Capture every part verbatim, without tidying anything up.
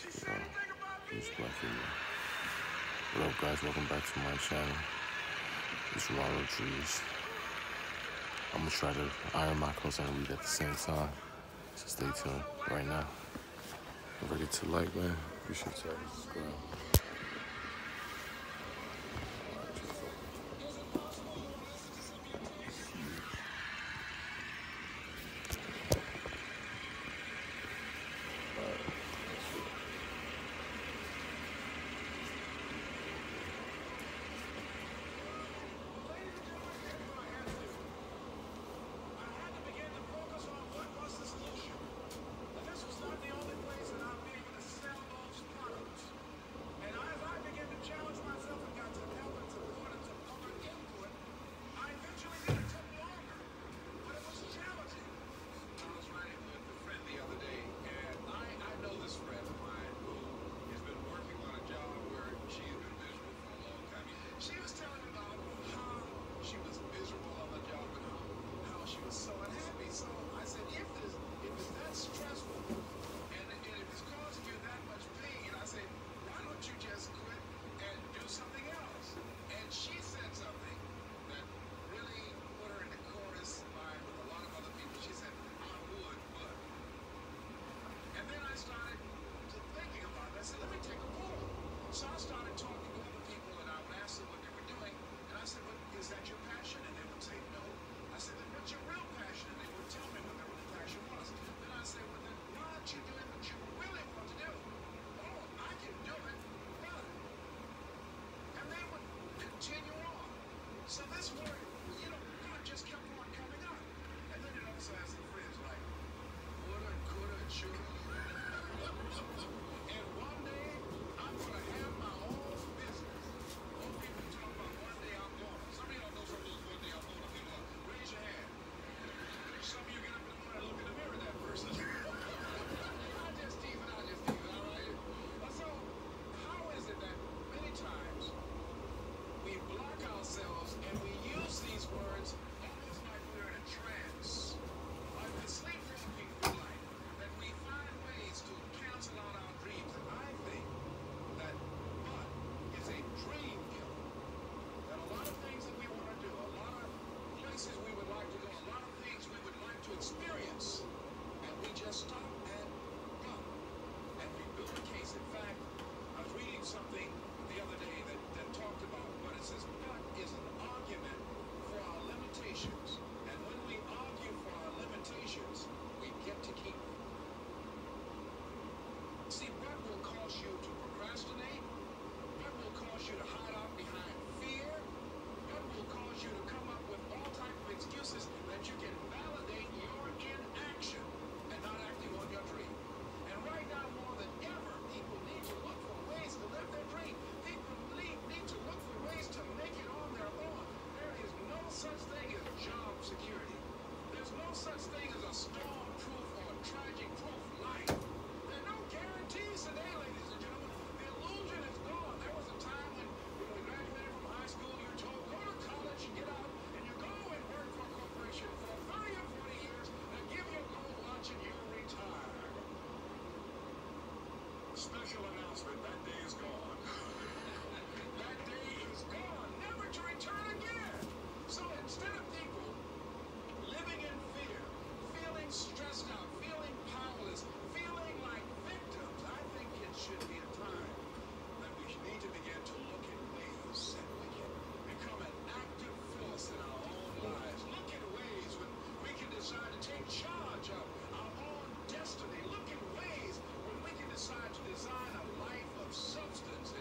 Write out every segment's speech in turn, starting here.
Uh, peace, black people. What up, guys? Welcome back to my channel. It's Ronald Trees. I'm gonna try to iron my clothes and read at the same time. So stay tuned right now. I'm ready to like, man. Appreciate y'all. Subscribe. Special announcement, that day is gone. That day is gone, never to return again. So instead of people living in fear, feeling stressed out, feeling powerless, feeling like victims, I think it should be a time that we need to begin to look at ways that we can become an active force in our own lives. Look at ways when we can decide to take charge of our own destiny. Look at ways when we can decide to design a life of substance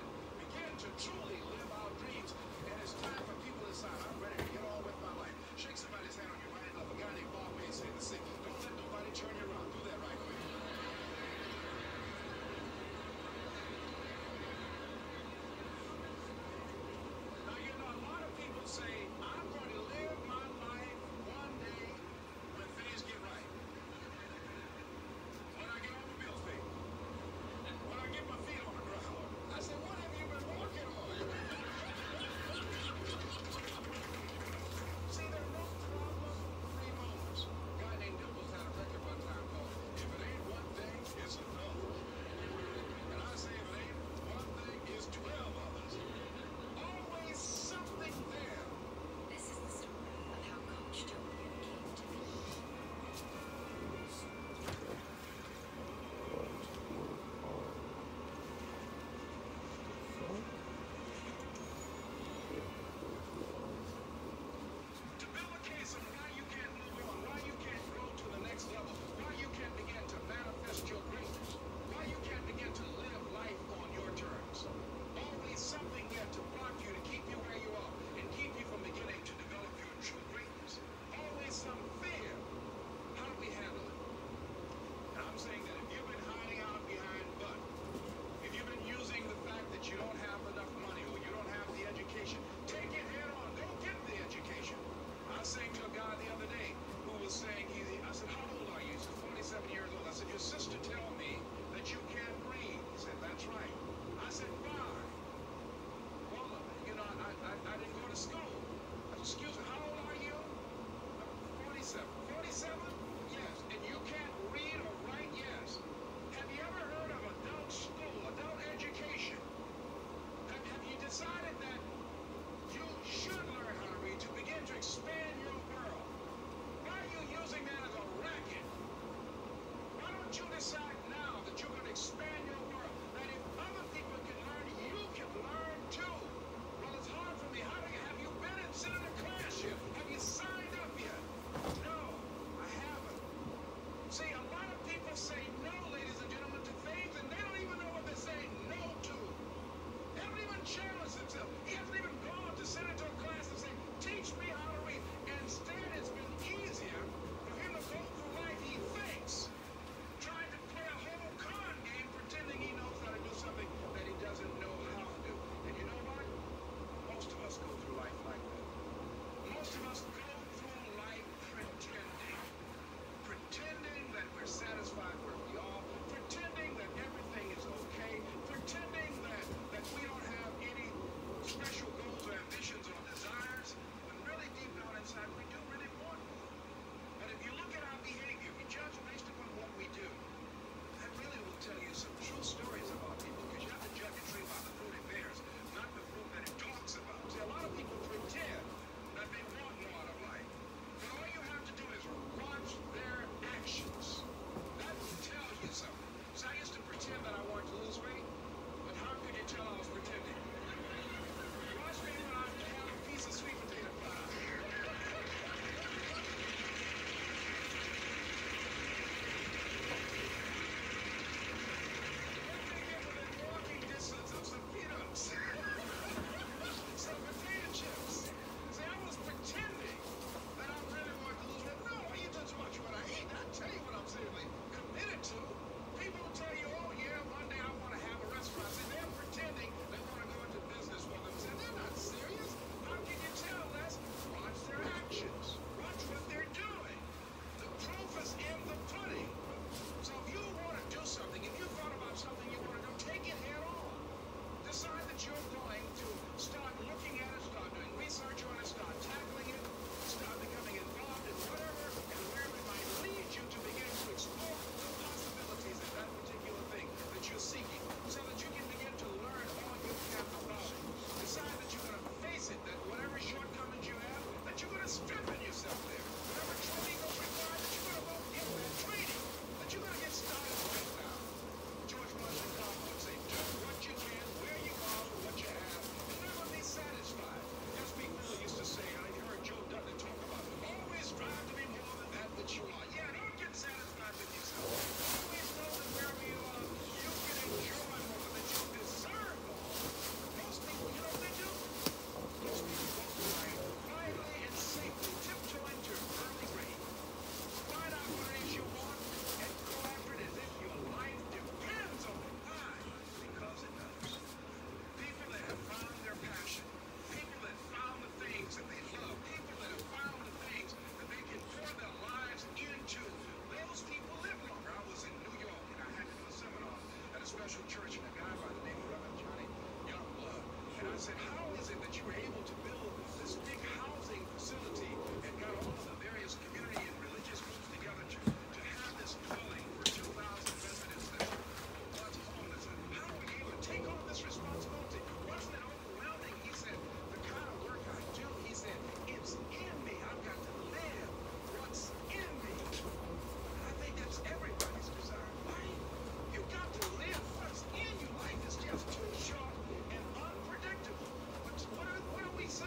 said, your sister tell me that you can't read. He said, that's right. I said, why? Well, you know, I, I, I didn't go to school. I said, excuse me, how old are you? forty-seven. forty-seven? Yes. And you can't read or write? Yes. Have you ever heard of adult school, adult education? Have, have you decided that you should learn how to read to begin to expand your world? Why are you using that as a racket? Why don't you decide now that you're going to expand your world? That if other people can learn, you can learn too. Well, it's hard for me. How do you, have you been and sit in a class yet? Have you signed up yet? No, I haven't. See, a lot of people say no, ladies and gentlemen, to things, and they don't even know what they're saying no to. They don't even challenge themselves. He hasn't even gone to sit into a class and say, teach me how to read. Instead, it's been easier for him to go through life, he thinks, trying to play a whole con game, pretending he knows how to do something that he doesn't know how to do. And you know what? Most of us go through life like that. Most of us go through life pretending. Pretending that we're satisfied where we are. Pretending that everything is okay. Pretending that, that we don't have any special goals or ambitions or desires. When really deep down inside, we do really want more. And if you look at our behavior, we judge based upon what we do. That really will tell you some true stories about people, because you have to judge a tree by the fruit it bears, not the fruit that it talks about. See, a lot of people pretend that they want more out of life. But all you have to do is watch their actions. That will tell you something. So I used to pretend that I wanted to lose weight, but how could you tell I was pretending? Watch me when I have a piece of sweet potato pie. Walking distance of some peanuts. Some potato chips. See, I was pretending that I really wanted to lose weight. No, I eat as much what I eat. I tell you what I'm seriously committed to. People will tell you, oh yeah, one day I want to have a restaurant. See, they're pretending they want to go into business for themselves. They're not serious. How can you tell, Les? Watch their actions. Watch what they're doing. The proof is in the pudding. So if you want to do something, if you thought about something you want to do, take it head on. Decide that you're going to start looking at it, start doing research on it, start tackling it, start becoming involved in whatever and wherever it might lead you to begin to explore the possibilities of that particular thing that you're seeking, so that you can begin to learn all you can about it. Decide that you're going to face it, that whatever shortcomings you have, that you're going to strengthen yourself there. Whatever training is required, that you're going to go get that training, that you're going to get started right now. George Washington would say, do what you can, where you are, with what you have, and never be satisfied. As Pete Miller used to say, I heard Joe Dudley talk about, always strive to be more than that which you are. Yeah, don't get satisfied with yourself. Always know that wherever you are, you can enjoy more, that you deserve more. Most people, you know what they do? Most people go through life quietly and safely, tiptoeing to early grave. Find out what it is you want and go after it as if your life depends on it. Why? Because it does. People that have found their passion, people that found the things that they love, people that have found the things that they can pour their lives into, those people live longer. I was in New York and I had to do a seminar at a special church, and a guy by the name of Reverend Johnny Youngblood. And I said, how is it that you were able to build this big housing facility and got all of the various community and religious groups together to, to have this dwelling for two thousand residents that were God's home? I said, how were you able to take on this responsibility? Wasn't it overwhelming? He said, the kind of work I do, he said, it's in me. I've got to live what's in me. And I think that's everybody's desire, right? You've got to live what's in you. Life is just too short and unpredictable. But what are, what are we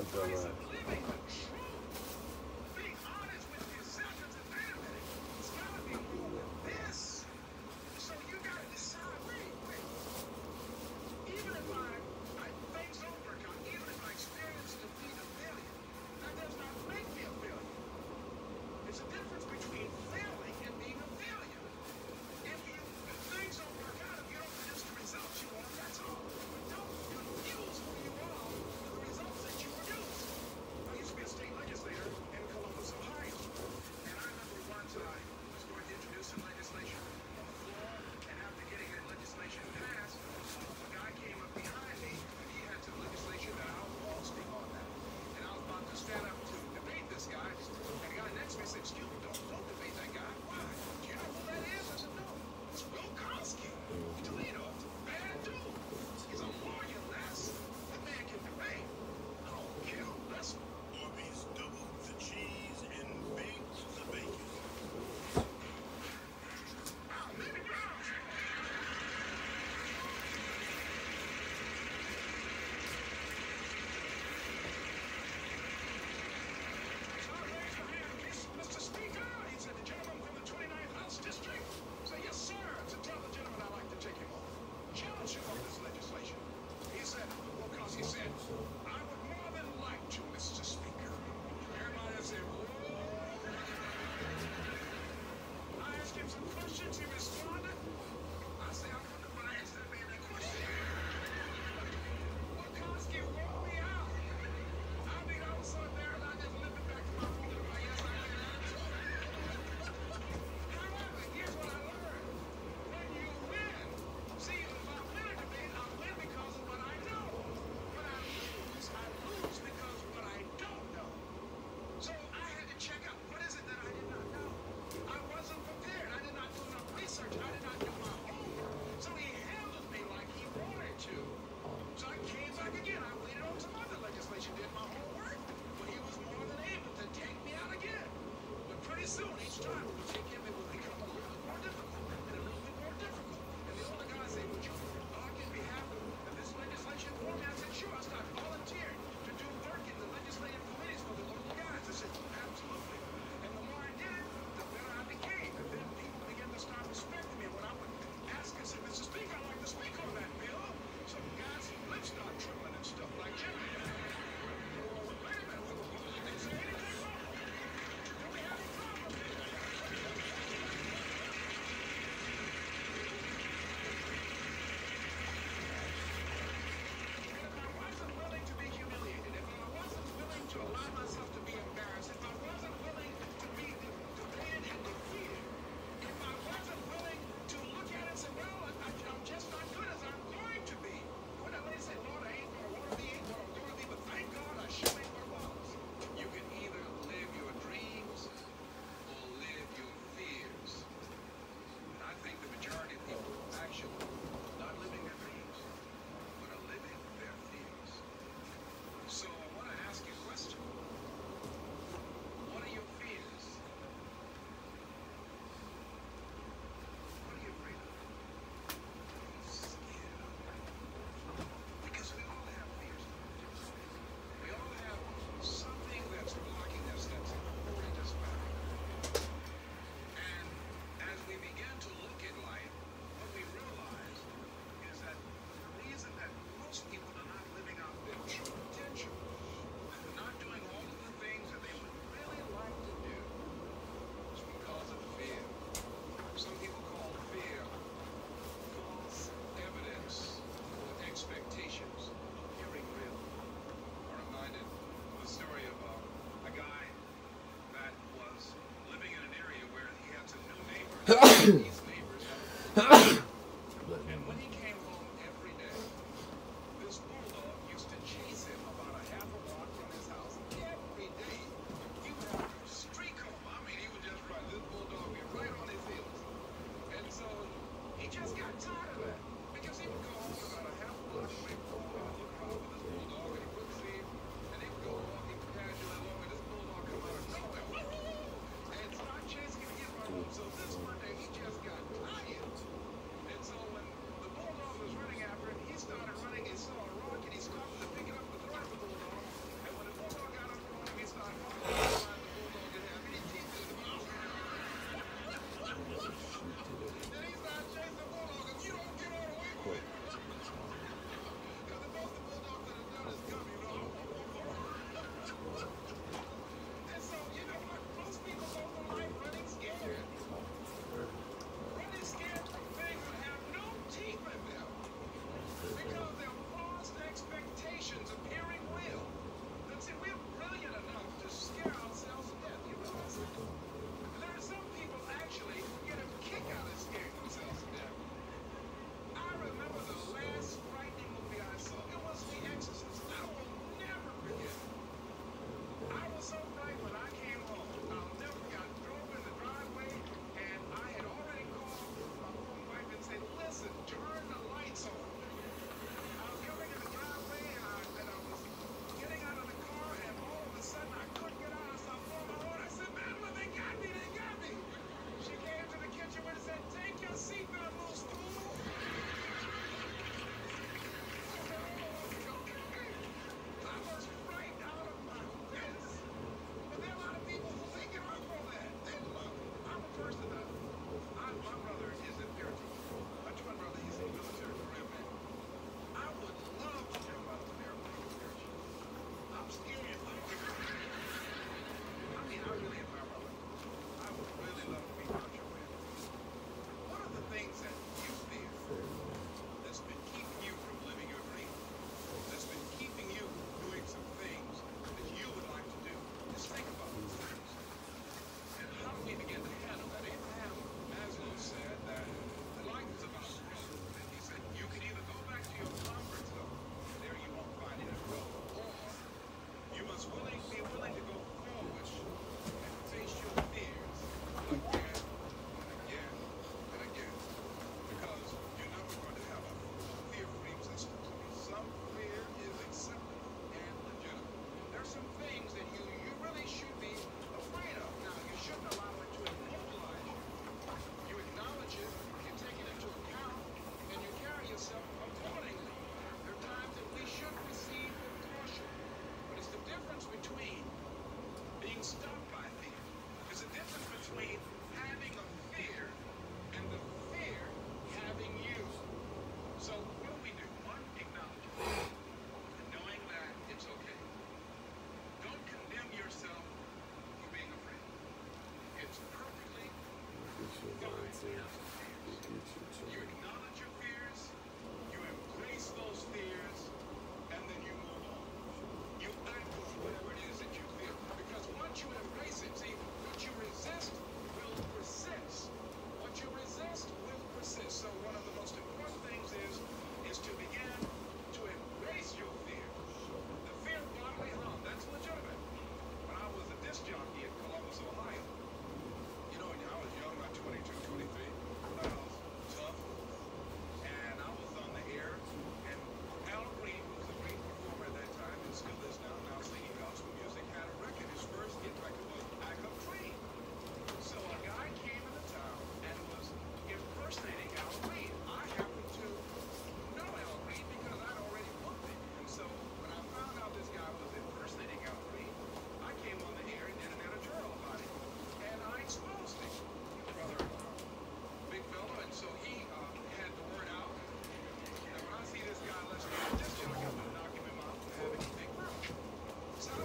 ways of living the truth. Being honest with yourself and say, wait a minute, it's gotta be more than this. So you gotta decide, wait, wait. Even if I, I things don't work out, even if I experience defeat a failure, that does not make me a failure. There's a difference between failing and being a failure. If you if things don't work out, if you don't produce the results you want, that's all. But don't confuse who you are with the results that you produce. I used to be a state legislator in Columbus, Ohio. And I remember once I was going to introduce some legislation on the floor, and after getting that legislation passed, uh, a guy came up behind me, and he had some legislation that I was posting on that. And I was about to stand up to debate this guy, and the guy next to me said, excuse me, don't, don't debate that guy. Why? Do you know who that is? I said, no. It's Will Kosky. Toledo. Bad dude. He's a lawyer, Les. That man can debate. I don't care. Les. Arby's doubled the cheese and baked the bacon. Ah, maybe Browns. So I raised my hand, Mister Speaker. He said, the gentleman from the twenty-ninth House District. I said, yes, sir. To tell the gentleman I'd like to take him off. Challenge him on this legislation. He said, well, because he said, I would more than like to, Mister Speaker. Everybody said, whoa. I asked him some questions. He responded. I said, I wonder when I asked that man that question. Well, Kosky wore me out. I mean, I was so embarrassed, I just lifted back to my feet and I yes, I can answer. However, here's what I learned. When you win, see, if I win a debate, I win because of what I know. When I lose, I lose because of what I don't know. So I had to check out, what is it that I did not know? I wasn't prepared. I did not do enough research. I did not do my homework. So he handled me like he wanted to. So I came back again. I waited on some other legislation, did my homework, but he was more than able to take me out again. But pretty soon, each time we would take him, it would become a little bit more difficult and a little bit more difficult. And the older guy said, would you argue on behalf of this legislation for me? I said, sure. I started volunteering to do work in the legislative committees for the local guys. I said, absolutely. And the more I did it, the better I became. And then people began to start respecting me. When I would ask and say, Mister Speaker, I'd like to speak on that bill. Some guys' lips start trembling and stuff like Jimmy. Well, wait a minute. They say anything wrong? Do we have a problem here? And if I wasn't willing to be humiliated, if I wasn't willing to allow myself to be embarrassed, if I wasn't willing to be de- debated and defeated, if I wasn't willing to look at it and say, well, I, I, I'm just not good as I'm going to be. When I lady said, Lord, I ain't gonna want to be, ain't what I'm going to be, but thank God I sure ain't what I was. You can either live your dreams or live your fears. And I think the majority of people actually not living their dreams, but are living their fears. So I want to ask you a question. What are your fears? What are you afraid of? Scared of? Because we all have fears. We all have something that's blocking us, that's holding us back. And as we begin to look at life, what we realize is that the reason that most people are not living out their true potential, not doing all of the things that they would really like to do, is because of fear. Some people call fear false evidence or expectations of appearing real. I'm reminded of the story of uh, a guy that was living in an area where he had some new neighbors. These neighbors had and when he came home every day, this bulldog used to chase him about a half a block from his house every day. He would have to streak home. I mean, he would just run. This bulldog would be right on his heels. And so he just got tired of that because he would go home about a half a block away from home and look around for this bulldog and he wouldn't see him. And he would go walking casually along and this bulldog come out of nowhere. Woo-hoo! And start chasing him again right home. So this one day he just got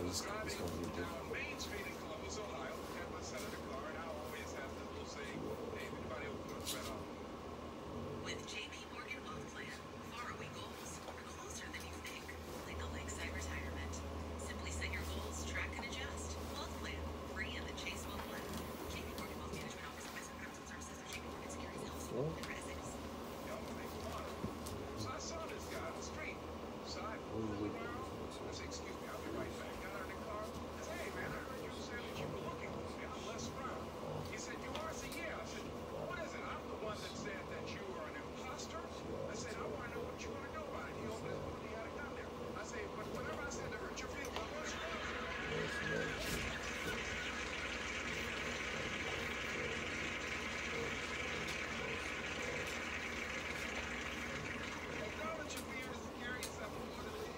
It's, it's gonna be Driving different. down Main Street in Columbus, Ohio, had my son in the car, and I always have this little saying, hey, if anybody else wants to off. With J P Morgan Wealth Plan, faraway goals are closer than you think, like a lakeside retirement. Simply set your goals, track and adjust. Wealth Plan, free in the Chase Wealth Plan. J P Morgan Wealth Management offers investment products and services of J P Morgan Securities L L C Well, and Essex. Y'all gonna make fun of him. So I saw this guy on the street. So I what pulled are you around. looking I said, excuse me, I'll be right back. Got out of the car. I said, hey, man, I heard you say that you were looking for me. I'm Les Brown. He said, you are? I said, yeah. I said, what is it? I'm the one that said that you are an imposter. I said, I want to know what you want to do about it. He opened his mouth. He had a gun there. I said, but whatever I said to hurt your feelings, I'm going to show you. Acknowledge your fears and carry yourself accordingly.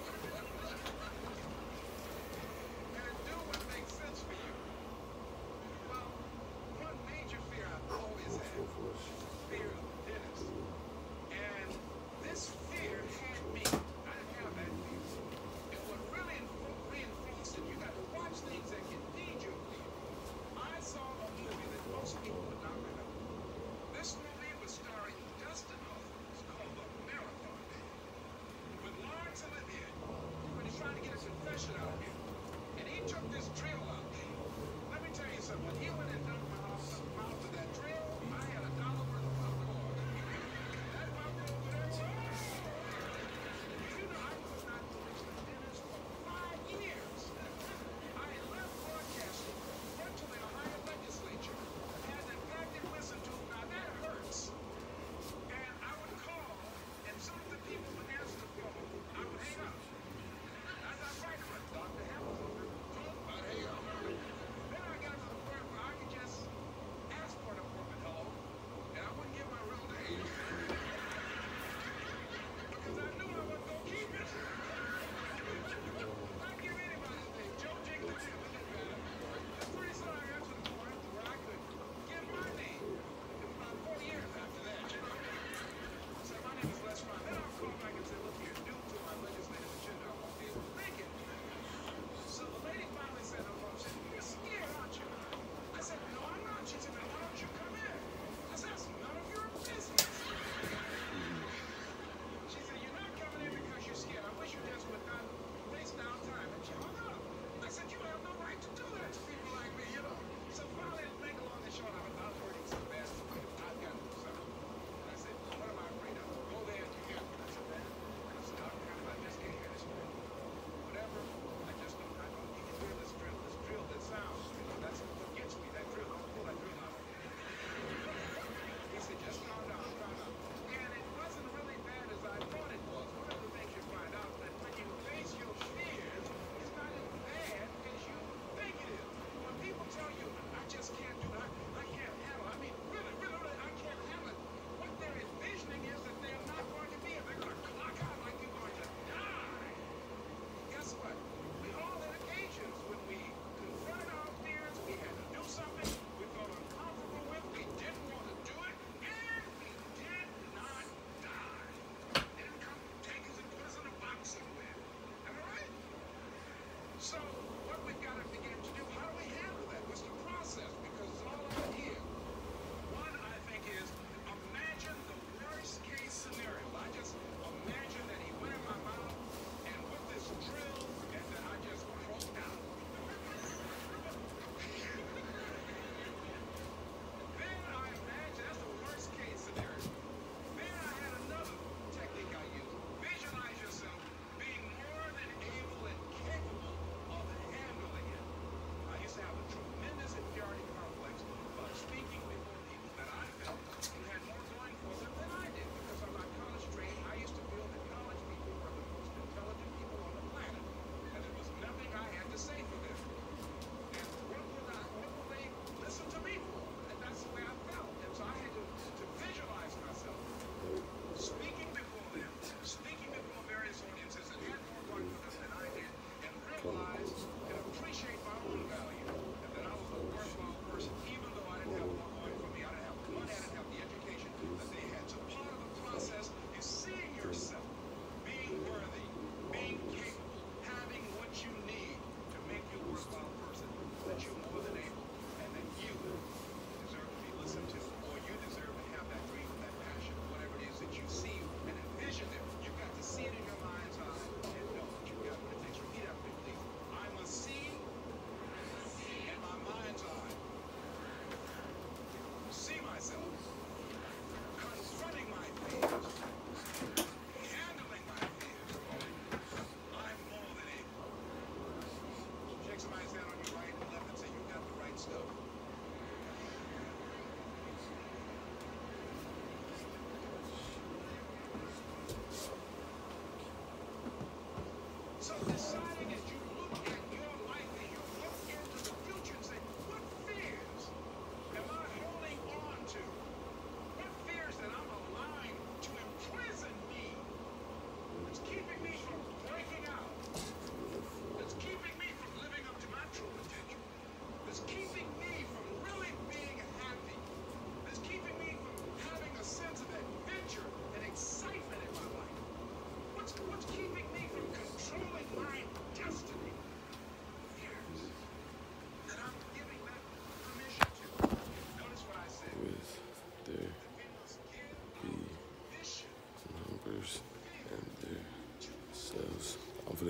And do what makes sense for you. Well, one major fear I've always had was fear of Dennis. And this fear had me. I didn't have that fear. And what really info- reinforced it, you got to watch things that can feed your fear. I saw a movie that most people would not remember. This movie was starring Dustin Hoffman. It's called The Marathon Man. With Laurence Olivier, when he's trying to get a confession out of him. And he took this drill out. Let me tell you something. When he went and dug my mouth mouth with that drill, I had a dollar worth of popcorn. That popcorn over there, you know, I could not reach the Dennis for five years. I had left broadcasting, went to the Ohio legislature, had an active listen to him. Now that hurts. And I would call, and some of the people would answer the phone. I would hang up. As I tried to run, Doctor Hamilton, I'd hang up. Then I got to the point where I could just ask for an appointment, hello, and I wouldn't give my real name. Because I knew I wasn't going to keep it. I'd give anybody's name, Joe Jiggler, Jim, it didn't matter. And pretty soon I got to the point where I could give my name. It was about four years after that, you know. I said, my name is Les Brown. Then I'll call back and say, look here, due to my legislative agenda, I won't be able to make it. So the lady finally said, no, she said, you're scared, aren't you? I said, no, I'm not. She said, then why don't you come in? I said, that's none of your business. She said, you're not coming in because you're scared. I wish you just would not waste our time. And she hung up. I said, you have no right to do that to people like me, you know. So finally, to make a long and short, I was out hurting so bad. So I've got to do something. And I said, what am I afraid of? Go there and you hear me. I said, man, I said, Doctor Hamilton, I just can't hear this man. Whatever, I just don't, I don't, you can hear this drill, this drill that sounds, you know, that's what gets me, that drill, don't pull that drill out. He said, just calm down, calm down. And it wasn't really bad as I thought it was. One of the things you find out that when you face your fears, it's not as bad as you think it is. When people tell you, I just can't do it, I, I can't handle it, I mean, really, really, really, I can't handle it, what they're envisioning is that they're not going to be, they're going to clock out like you're going to die. Guess what? We all had occasions when we confronted our fears, we had to do something we felt uncomfortable with, we didn't want to do it, and we did not die. They didn't come take us and put us in a box somewhere. Am I right? So, what we've got to begin to do, how do we handle that? What's the process? Because it's all about here. One, I think, is imagine the worst case scenario. I just imagine that he went in my mouth and with this drill, and then I just croaked out. Then I imagine, that's the worst case scenario. Then I had another technique I used. Visualize yourself being more than able and capable of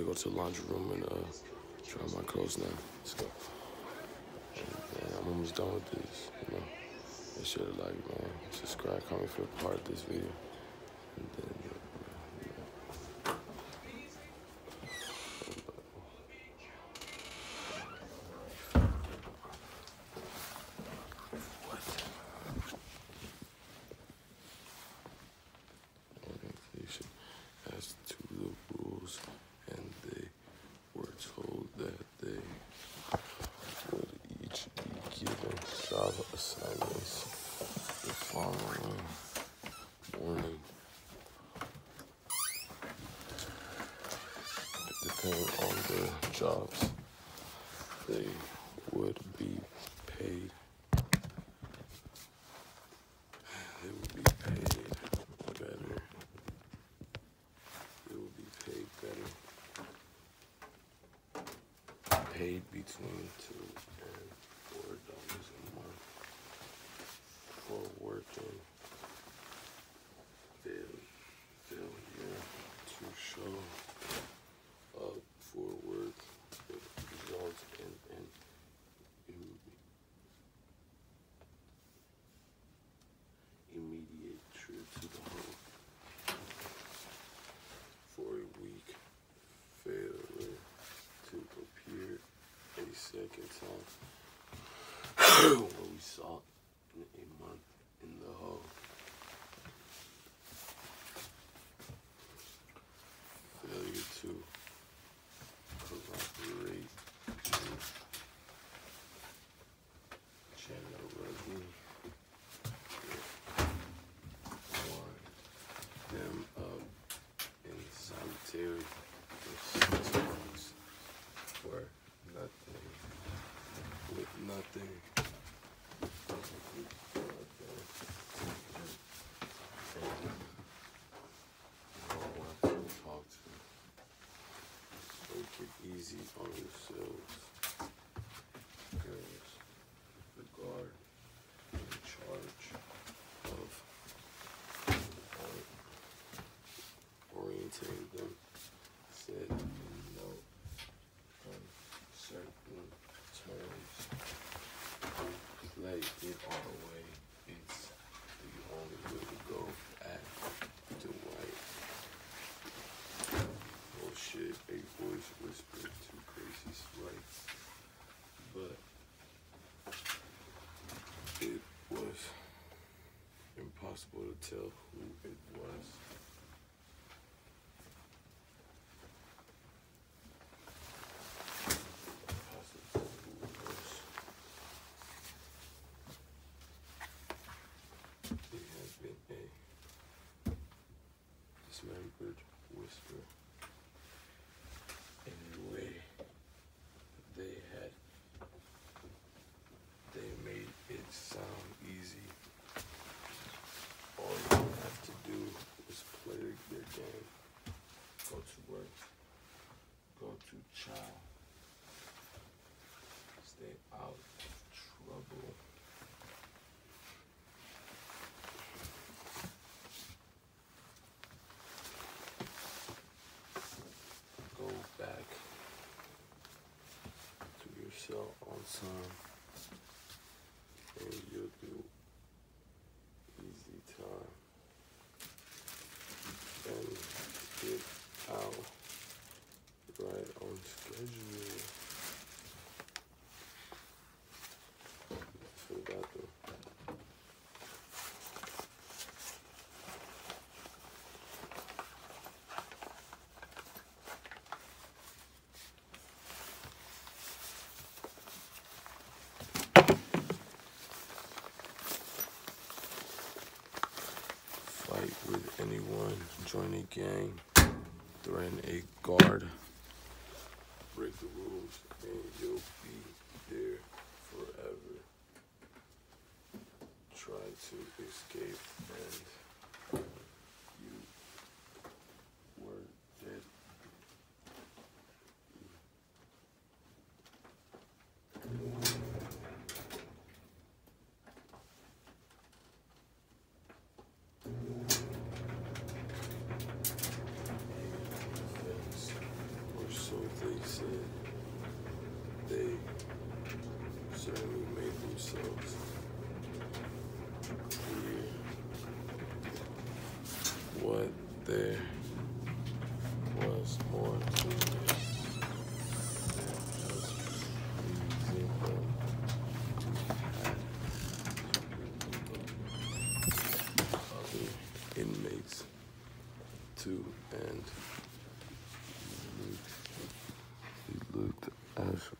go to the laundry room and uh, dry my clothes now. Let's go. And, I'm almost done with this, you know. Make sure to like, man, subscribe, comment if you're a part of this video. And then, you know, as to the rules, and they were told that they would each be given job assignments the following morning. Depending on their jobs, they would be paid. They would be paid better. They will be paid better. Paid between two and four dollars a month for working. Fail, failure to show up for work results in an immediate trip to the home. For a week, failure to appear a second time what we saw in a month in the hole. Failure to corroborate generally warn them of in solitary for six months for nothing, with nothing, with nothing, and no one to talk to. Make it easy on yourselves. Girls, the guard in charge of orienting them said in no uncertain terms, play it all the way. It's the only way to go at Dwight. Bullshit, a voice whispered to Gracie's right, but it was impossible to tell who it was. Dismembered whisper. Anyway, they had, they made it sound easy. All you have to do is play their game. Go to work. Go to chow. Stay out of trouble. Back to your cell on time, and you'll do easy time and get out right on schedule. Forgot to. Fight with anyone, join a gang, threaten a guard, break the rules, and you'll be there forever. Try to escape, and you were dead. Or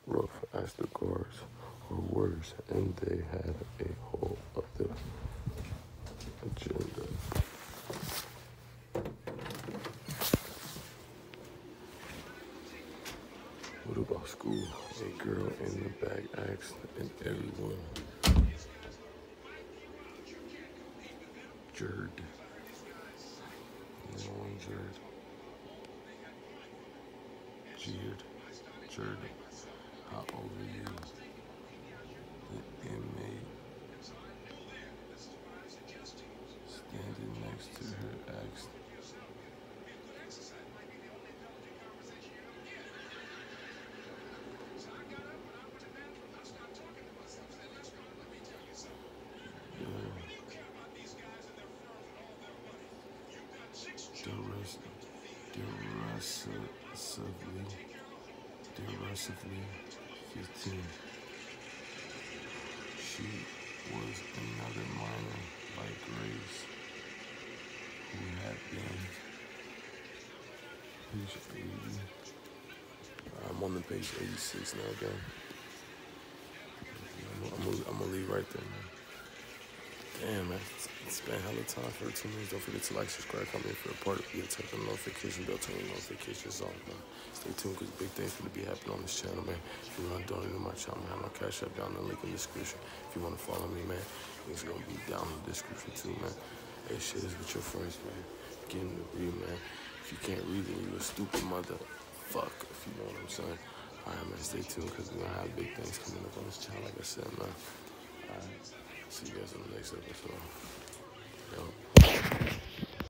rough as the guards or worse, and they had a whole other agenda. What about school? A girl in the back asked, and everyone jeered. No one jeered. Jeered. Jeered. How old are you? The inmate standing next to her asked. Derisively, derisively, fifteen. She was another minor like Grace, who had been page eighty. I'm on the page eighty-six now, gang. I'm, I'm, I'm gonna leave right there, man. Damn, man. It's been hella time for the two minutes. Don't forget to like, subscribe, comment for a part of the type of notification bell, turn your notifications on, man. Stay tuned because big things going to be happening on this channel, man. If you want to donate to my channel, man, my cash app down in the link in the description. If you want to follow me, man, it's going to be down in the description too, man. Hey, shit is with your friends, man. Get in the read, man. If you can't read, then you a stupid mother. Fuck, if you know what I'm saying. Alright, man, stay tuned because we're going to have big things coming up on this channel, like I said, man. Alright. See you guys in the next episode. Yo.